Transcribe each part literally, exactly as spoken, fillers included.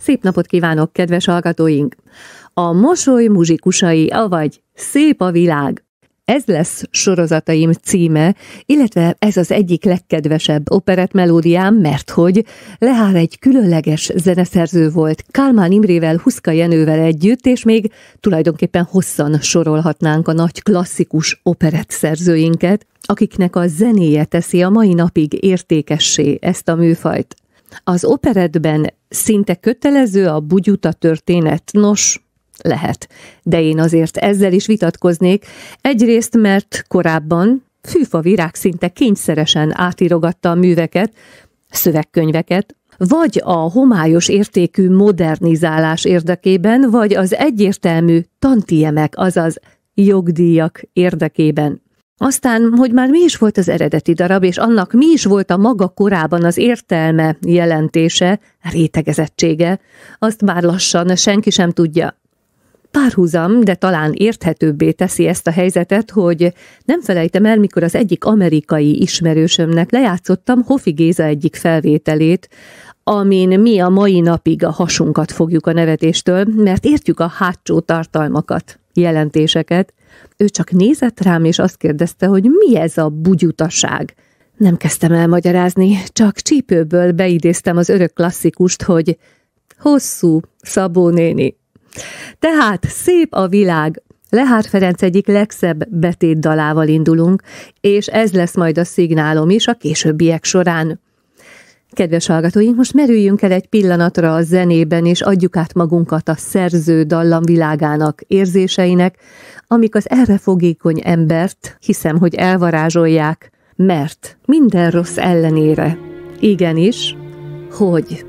Szép napot kívánok, kedves hallgatóink! A mosoly muzsikusai, avagy Szép a világ. Ez lesz sorozataim címe, illetve ez az egyik legkedvesebb operett melódiám, mert hogy Lehár egy különleges zeneszerző volt, Kálmán Imrével, Huszka Jenővel együtt, és még tulajdonképpen hosszan sorolhatnánk a nagy klasszikus operett szerzőinket, akiknek a zenéje teszi a mai napig értékessé ezt a műfajt. Az operettben szinte kötelező a bugyuta történet, nos, lehet, de én azért ezzel is vitatkoznék, egyrészt, mert korábban Fűfa Virág szinte kényszeresen átírogatta a műveket, szövegkönyveket, vagy a homályos értékű modernizálás érdekében, vagy az egyértelmű tantiemek, azaz jogdíjak érdekében. Aztán, hogy már mi is volt az eredeti darab, és annak mi is volt a maga korában az értelme, jelentése, rétegezettsége, azt már lassan senki sem tudja. Párhuzam, de talán érthetőbbé teszi ezt a helyzetet, hogy nem felejtem el, mikor az egyik amerikai ismerősömnek lejátszottam Hofi Géza egyik felvételét, amin mi a mai napig a hasunkat fogjuk a nevetéstől, mert értjük a hátsó tartalmakat, jelentéseket. Ő csak nézett rám, és azt kérdezte, hogy mi ez a bugyutaság. Nem kezdtem el magyarázni, csak csípőből beidéztem az örök klasszikust, hogy hosszú, Szabó néni. Tehát Szép a világ. Lehár Ferenc egyik legszebb betétdalával indulunk, és ez lesz majd a szignálom is a későbbiek során. Kedves hallgatóink, most merüljünk el egy pillanatra a zenében, és adjuk át magunkat a szerző dallamvilágának, érzéseinek, amik az erre fogékony embert, hiszem, hogy elvarázsolják, mert minden rossz ellenére, igenis, hogy...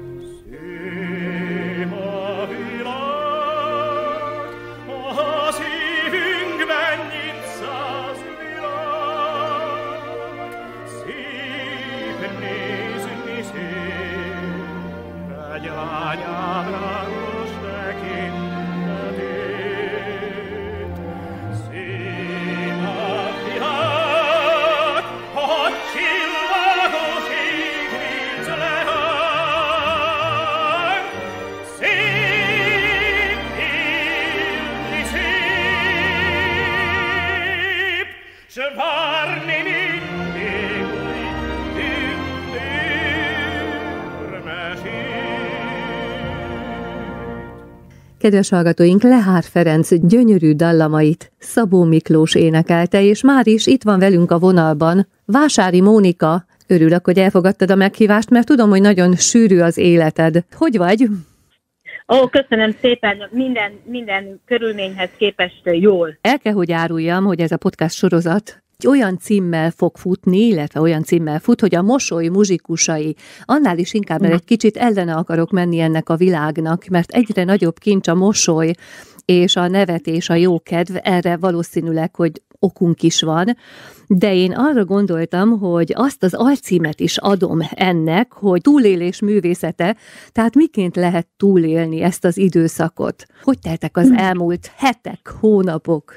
Kedves hallgatóink, Lehár Ferenc gyönyörű dallamait Szabó Miklós énekelte, és már is itt van velünk a vonalban Vásári Mónika. Örülök, hogy elfogadtad a meghívást, mert tudom, hogy nagyon sűrű az életed. Hogy vagy? Ó, köszönöm szépen, minden, minden körülményhez képest jól. El kell, hogy áruljam, hogy ez a podcast sorozat egy olyan címmel fog futni, illetve olyan címmel fut, hogy a mosoly muzsikusai. Annál is inkább, mert egy kicsit ellene akarok menni ennek a világnak, mert egyre nagyobb kincs a mosoly, és a nevetés, a jókedv, erre valószínűleg, hogy okunk is van, de én arra gondoltam, hogy azt az alcímet is adom ennek, hogy túlélés művészete, tehát miként lehet túlélni ezt az időszakot? Hogy teltek az elmúlt hetek, hónapok?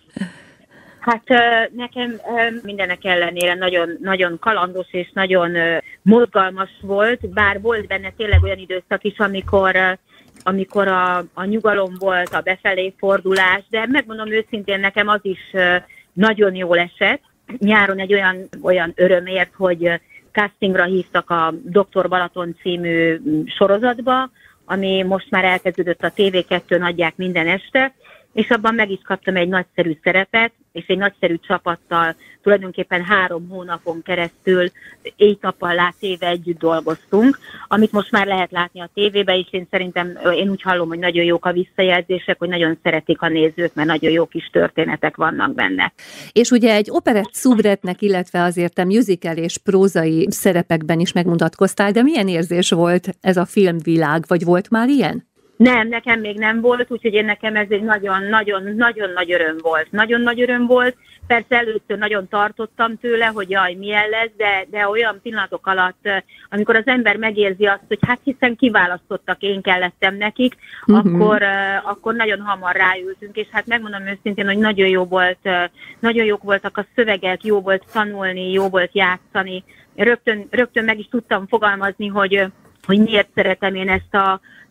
Hát nekem mindenek ellenére nagyon, nagyon kalandos és nagyon mozgalmas volt, bár volt benne tényleg olyan időszak is, amikor, amikor a, a nyugalom volt, a befelé fordulás, de megmondom őszintén, nekem az is nagyon jól esett. Nyáron egy olyan, olyan örömért, hogy castingra hívtak a doktor Balaton című sorozatba, ami most már elkezdődött a té vé kettőn, adják minden este, és abban meg is kaptam egy nagyszerű szerepet, és egy nagyszerű csapattal tulajdonképpen három hónapon keresztül éjt-nappal látéve együtt dolgoztunk, amit most már lehet látni a tévében, és én szerintem, én úgy hallom, hogy nagyon jók a visszajelzések, hogy nagyon szeretik a nézők, mert nagyon jó kis történetek vannak benne. És ugye egy operett szubretnek, illetve azért a musical és prózai szerepekben is megmutatkoztál, de milyen érzés volt ez a filmvilág, vagy volt már ilyen? Nem, nekem még nem volt, úgyhogy én nekem ez egy nagyon-nagyon-nagyon nagy öröm volt. Nagyon nagy öröm volt. Persze először nagyon tartottam tőle, hogy jaj, milyen lesz, de, de olyan pillanatok alatt, amikor az ember megérzi azt, hogy hát hiszen kiválasztottak, én kellettem nekik, uh-huh. akkor, akkor nagyon hamar ráültünk, és hát megmondom őszintén, hogy nagyon jó volt, nagyon jók voltak a szövegek, jó volt tanulni, jó volt játszani. Rögtön, rögtön meg is tudtam fogalmazni, hogy, hogy miért szeretem én ezt a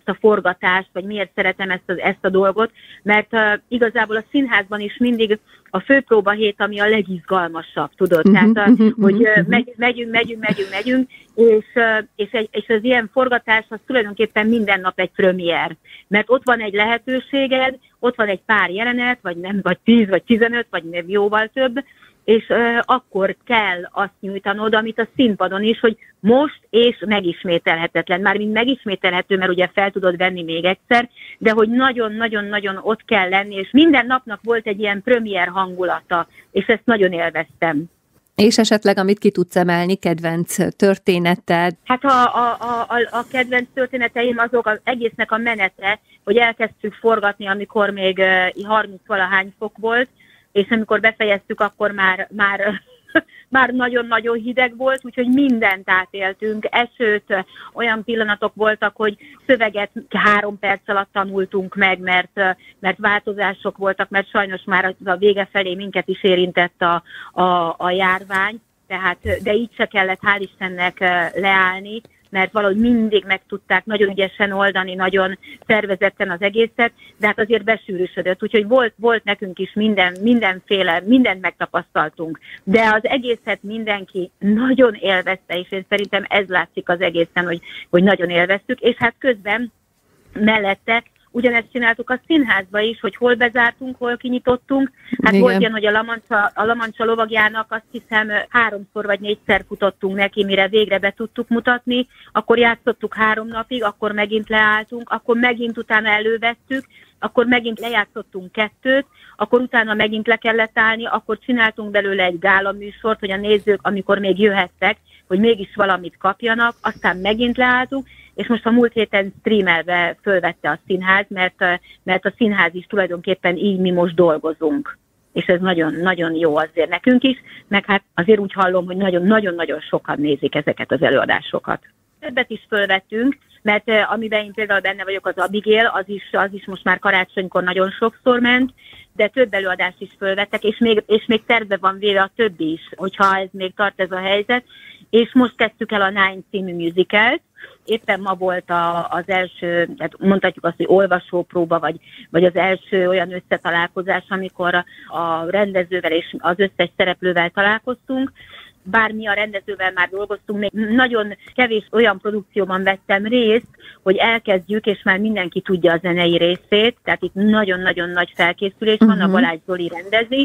a forgatást, vagy miért szeretem ezt a, ezt a dolgot, mert uh, igazából a színházban is mindig a főpróba hét, ami a legizgalmasabb, tudod, uh-huh, tehát, uh, hogy uh, megy, megyünk, megyünk, megyünk, megyünk, és, uh, és, egy, és az ilyen forgatás az tulajdonképpen minden nap egy premier, mert ott van egy lehetőséged, ott van egy pár jelenet, vagy nem, vagy tíz, vagy tizenöt, vagy nem jóval több, és uh, akkor kell azt nyújtanod, amit a színpadon is, hogy most és megismételhetetlen. Mármint megismételhető, mert ugye fel tudod venni még egyszer, de hogy nagyon-nagyon-nagyon ott kell lenni, és minden napnak volt egy ilyen premier hangulata, és ezt nagyon élveztem. És esetleg, amit ki tudsz emelni, kedvenc történeted? Hát a, a, a, a kedvenc történeteim azok az egésznek a menete, hogy elkezdtük forgatni, amikor még harminc-valahány fok volt, és amikor befejeztük, akkor már, már, már nagyon-nagyon hideg volt, úgyhogy mindent átéltünk, esőt, olyan pillanatok voltak, hogy szöveget három perc alatt tanultunk meg, mert, mert változások voltak, mert sajnos már a vége felé minket is érintett a, a, a járvány, tehát, de így se kellett hál' Istennek leállni, mert valahogy mindig meg tudták nagyon ügyesen oldani, nagyon szervezetten az egészet, de hát azért besűrűsödött, úgyhogy volt, volt nekünk is minden, mindenféle, mindent megtapasztaltunk. De az egészet mindenki nagyon élvezte, és én szerintem ez látszik az egészen, hogy, hogy nagyon élveztük, és hát közben mellette ugyanezt csináltuk a színházba is, hogy hol bezártunk, hol kinyitottunk. Hát igen. Volt ilyen, hogy a Lamancsa, a Lamancsa lovagjának azt hiszem háromszor vagy négyszer futottunk neki, mire végre be tudtuk mutatni. Akkor játszottuk három napig, akkor megint leálltunk, akkor megint utána elővettük, akkor megint lejátszottunk kettőt, akkor utána megint le kellett állni, akkor csináltunk belőle egy gála műsort, hogy a nézők, amikor még jöhettek, hogy mégis valamit kapjanak, aztán megint leálltunk, és most a múlt héten streamelve fölvette a színház, mert, mert a színház is tulajdonképpen így mi most dolgozunk. És ez nagyon-nagyon jó azért nekünk is, meg hát azért úgy hallom, hogy nagyon-nagyon-nagyon sokan nézik ezeket az előadásokat. Többet is fölvettünk, mert amiben én például benne vagyok, az Abigail, az is, az is most már karácsonykor nagyon sokszor ment, de több előadást is fölvettek, és még, és még terve van véve a többi is, hogyha ez még tart ez a helyzet. És most kezdtük el a Nine című musicalt. Éppen ma volt a, az első, tehát mondhatjuk azt, hogy olvasópróba, vagy, vagy az első olyan összetalálkozás, amikor a, a rendezővel és az összes szereplővel találkoztunk. Bár mi a rendezővel már dolgoztunk, még nagyon kevés olyan produkcióban vettem részt, hogy elkezdjük, és már mindenki tudja a zenei részét, tehát itt nagyon-nagyon nagy felkészülés van, uh-huh. A Balázs Zoli rendezi,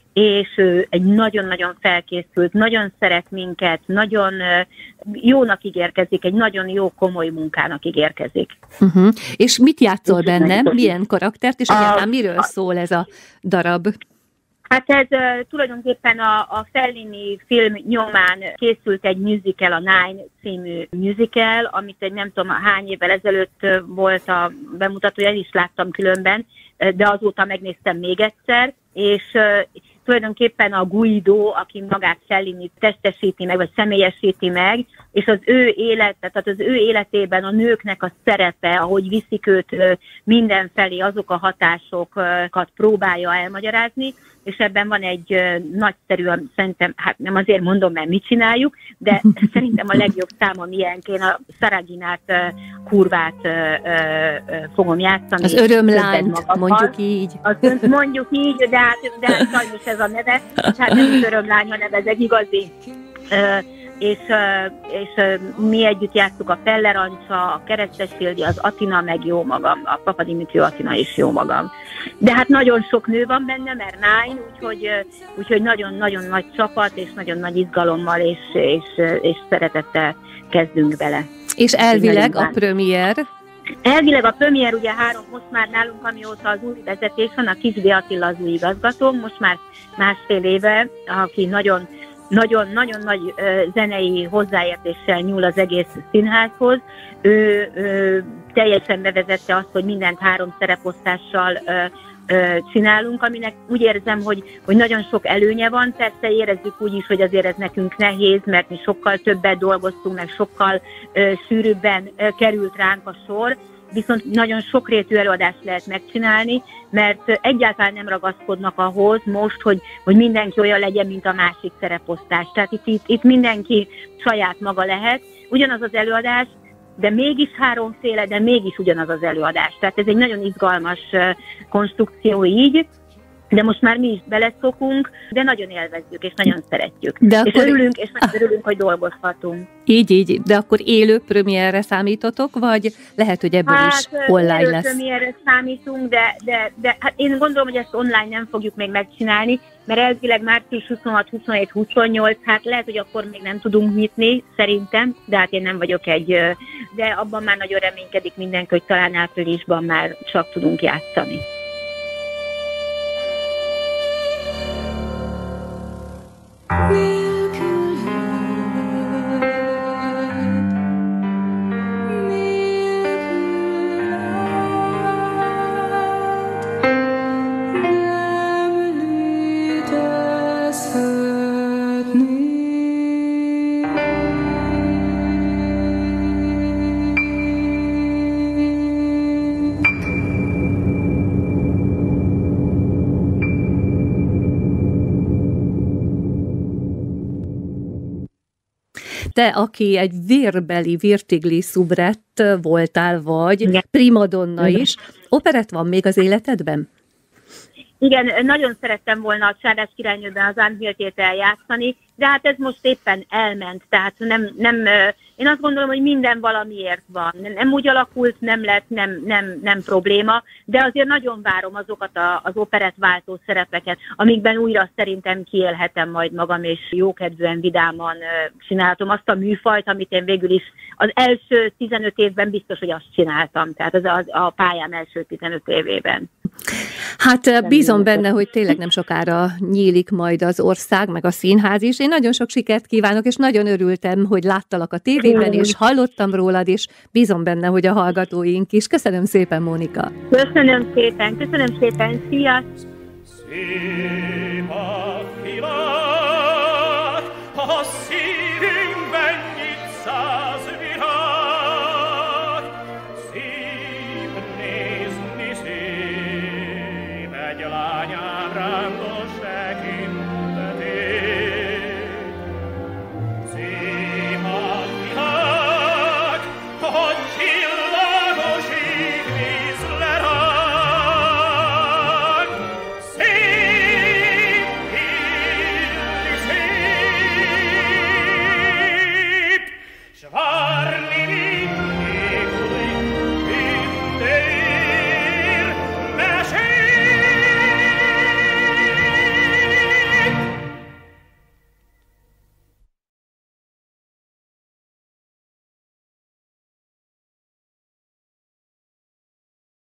és ő egy nagyon-nagyon felkészült, nagyon szeret minket, nagyon jónak ígérkezik, egy nagyon jó, komoly munkának ígérkezik. Uh-huh. És mit játszol benne? Milyen karaktert, és egyáltalán miről szól ez a darab? Hát ez uh, tulajdonképpen a, a Fellini film nyomán készült egy musical, a Nine című musical, amit egy nem tudom hány évvel ezelőtt volt a bemutatója, is láttam különben, de azóta megnéztem még egyszer, és uh, tulajdonképpen a Guido, aki magát Fellini testesíti meg, vagy személyesíti meg, és az ő élet, tehát az ő életében a nőknek a szerepe, ahogy viszik őt mindenfelé, azok a hatásokat próbálja elmagyarázni, és ebben van egy nagyszerű, szerintem, hát nem azért mondom, mert mit csináljuk, de szerintem a legjobb száma milyenk, én a Szaraginát, kurvát fogom játszani. Az örömlányt, mondjuk így. Az, mondjuk így, de hát, de hát sajnos ez a neve, és hát nem az örömlány, hanem ez egy igazi. És, és mi együtt játszuk a Feller Ancsa, a Keresztes Ildi, az Atina, meg jó magam, a Papa Dimitrió Atina is jó magam. De hát nagyon sok nő van benne, mert Nine, úgyhogy, úgyhogy nagyon-nagyon nagy csapat, és nagyon nagy izgalommal, és, és, és szeretettel kezdünk bele. És elvileg a premier? Elvileg a premier ugye három, most már nálunk, amióta az új vezetés van, a Kisbé Attila az új igazgató, most már másfél éve, aki nagyon nagyon-nagyon nagy ö, zenei hozzáértéssel nyúl az egész színházhoz. Ő ö, teljesen bevezette azt, hogy mindent három szereposztással ö, ö, csinálunk, aminek úgy érzem, hogy, hogy nagyon sok előnye van. Persze érezzük úgy is, hogy azért ez nekünk nehéz, mert mi sokkal többet dolgoztunk, meg sokkal ö, sűrűbben ö, került ránk a sor, viszont nagyon sokrétű előadást lehet megcsinálni, mert egyáltalán nem ragaszkodnak ahhoz most, hogy, hogy mindenki olyan legyen, mint a másik szereposztás. Tehát itt, itt, itt mindenki saját maga lehet. Ugyanaz az előadás de mégis háromféle, de mégis ugyanaz az előadás. Tehát ez egy nagyon izgalmas konstrukció így, de most már mi is beleszokunk, de nagyon élvezzük, és nagyon szeretjük. De és akkor... örülünk, és nagyon örülünk, hogy dolgozhatunk. Így, így. De akkor élő premierre számítotok, vagy lehet, hogy ebből hát, is online élő lesz? Élő premierre számítunk, de, de, de hát én gondolom, hogy ezt online nem fogjuk még megcsinálni, mert elvileg március huszonhat, huszonhét, huszonnyolc, hát lehet, hogy akkor még nem tudunk nyitni, szerintem, de hát én nem vagyok egy, de abban már nagyon reménykedik mindenki, hogy talán áprilisban már csak tudunk játszani. Te, aki egy vérbeli Virtigli szubrett voltál, vagy igen. Primadonna is, operett van még az életedben? Igen, nagyon szerettem volna a Csárdás királynőben az Unhilt-ét eljátszani, de hát ez most éppen elment, tehát nem, nem, én azt gondolom, hogy minden valamiért van. Nem úgy alakult, nem lett, nem, nem, nem probléma, de azért nagyon várom azokat a, az operettváltó szerepeket, amikben újra szerintem kiélhetem majd magam, és jókedvűen, vidáman csinálhatom azt a műfajt, amit én végül is az első tizenöt évben biztos, hogy azt csináltam, tehát az a, a pályám első tizenöt évében. Hát bízom benne, hogy tényleg nem sokára nyílik majd az ország, meg a színház is. Én nagyon sok sikert kívánok, és nagyon örültem, hogy láttalak a tévében, és hallottam rólad, és bízom benne, hogy a hallgatóink is. Köszönöm szépen, Mónika! Köszönöm szépen, köszönöm szépen, szia!